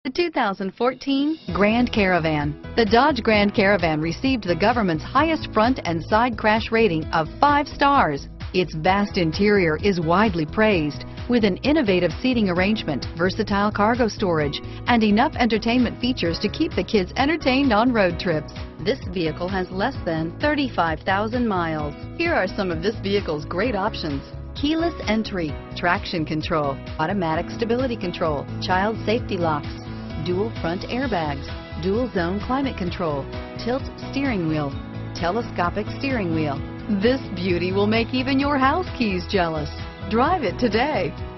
The 2014 Grand Caravan. The Dodge Grand Caravan received the government's highest front and side crash rating of 5 stars. Its vast interior is widely praised, with an innovative seating arrangement, versatile cargo storage, and enough entertainment features to keep the kids entertained on road trips. This vehicle has less than 35,000 miles. Here are some of this vehicle's great options: keyless entry, traction control, automatic stability control, child safety locks, dual front airbags, dual zone climate control, tilt steering wheel, telescopic steering wheel. This beauty will make even your house keys jealous. Drive it today.